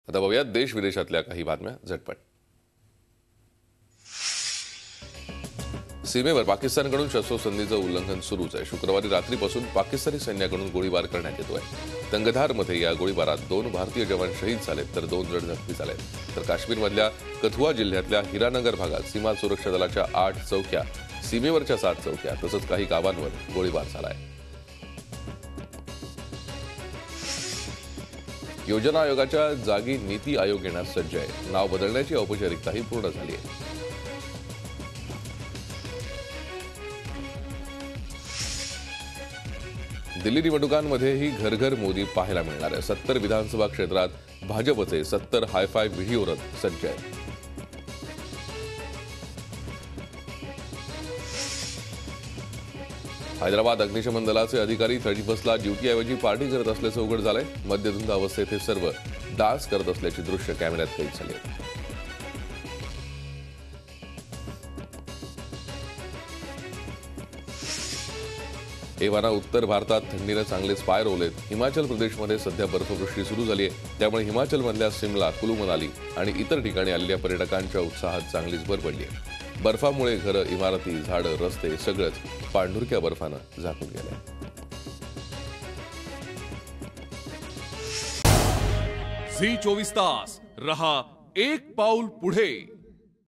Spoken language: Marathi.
आता बघूयात देश विदेशातल्या काही बातम्या झटपट। सीमेवर पाकिस्तानकडून शस्त्रसंधीचं उल्लंघन सुरूच आहे। शुक्रवारी रात्रीपासून पाकिस्तानी सैन्याकडून गोळीबार करण्यात येतोय। तंगधारमध्ये या गोळीबारात 2 भारतीय जवान शहीद झालेत तर 2 जण जखमी झालेत। तर काश्मीरमधल्या कथुआ जिल्ह्यातल्या हिरानगर भागात सीमा सुरक्षा दलाच्या 8 चौक्या, सीमेवरच्या 7 चौक्या तसंच काही गावांवर गोळीबार झालाय। योजना आयोगाच्या जागी नीती आयोग येण्यास सज्ज आहे। नाव बदलण्याची औपचारिकताही पूर्ण झाली आहे। दिल्ली निवडणुकांमध्येही घर घर मोदी पाहायला मिळणार आहे। 70 विधानसभा क्षेत्रात भाजपचे 70 हायफाय व्हिडिओ रथ सज्ज आहेत। हैदराबाद अग्निशमन दलाचे अधिकारी 31ला ड्युटीऐवजी पार्टी करत असल्याचं उघड झालंय। मद्यधुंद अवस्थेत हे सर्व डान्स करत असल्याची दृश्य कॅमेऱ्यात कैद झाली आहेत। एव्हाना उत्तर भारतात थंडीने चांगलेच पाय रोवलेत। हिमाचल प्रदेशमध्ये सध्या बर्फवृष्टी सुरू झाली आहे। त्यामुळे हिमाचलमधल्या शिमला, कुलू मनाली आणि इतर ठिकाणी आलेल्या पर्यटकांच्या उत्साहात चांगलीच भर पडली आहे। बर्फामुळे घरं, इमारती, झाडं, रस्ते सगळंच पांढुरक्या बर्फानं झाकून गेलंय। झी 24 तास रहा एक पाऊल पुढे।